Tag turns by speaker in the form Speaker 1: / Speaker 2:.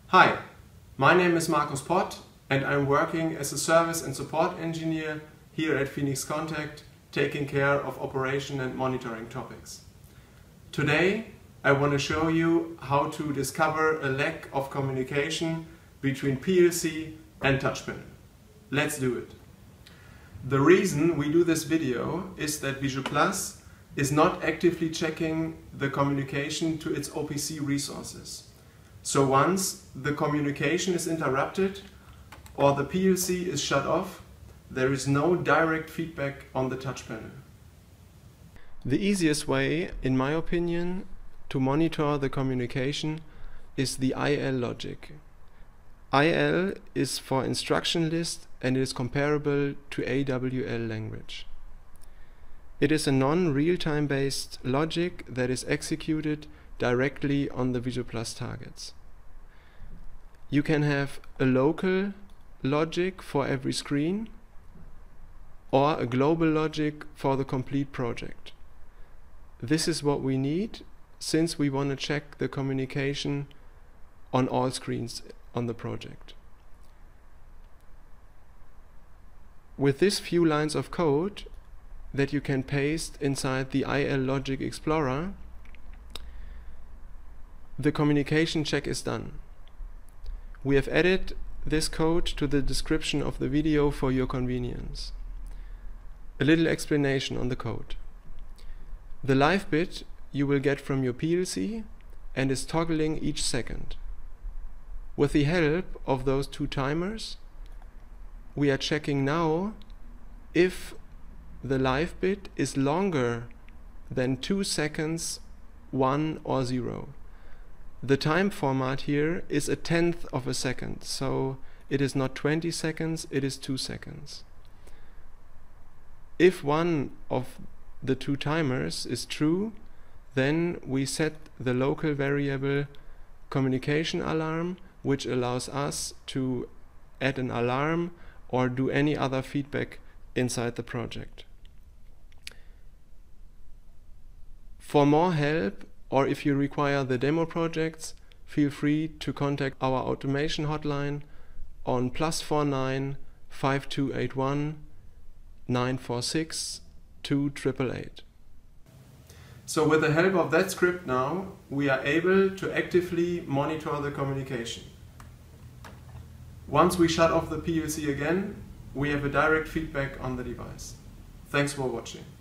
Speaker 1: Hi, my name is Markus Pott and I'm working as a service and support engineer here at Phoenix Contact, taking care of operation and monitoring topics. Today I want to show you how to discover a lack of communication between PLC and touch panel. Let's do it. The reason we do this video is that Visu Plus is not actively checking the communication to its OPC resources. So once the communication is interrupted or the PLC is shut off, there is no direct feedback on the touch panel. The easiest way, in my opinion, to monitor the communication is the IL logic. IL is for instruction list and is comparable to AWL language. It is a non-real-time based logic that is executed directly on the Visu Plus targets. You can have a local logic for every screen or a global logic for the complete project. This is what we need since we want to check the communication on all screens on the project. With this few lines of code that you can paste inside the IL Logic Explorer, the communication check is done. We have added this code to the description of the video for your convenience. A little explanation on the code. The Lifebit you will get from your PLC and is toggling each second. With the help of those two timers, we are checking now if the Lifebit is longer than 2 seconds, 1 or 0. The time format here is 1/10 of a second, so it is not 20 seconds, it is 2 seconds. If one of the two timers is true, then we set the local variable communication alarm, which allows us to add an alarm or do any other feedback inside the project. For more help, or if you require the demo projects, feel free to contact our automation hotline on +49 5281 946 2888. So with the help of that script now, we are able to actively monitor the communication. Once we shut off the PLC again, we have a direct feedback on the device. Thanks for watching.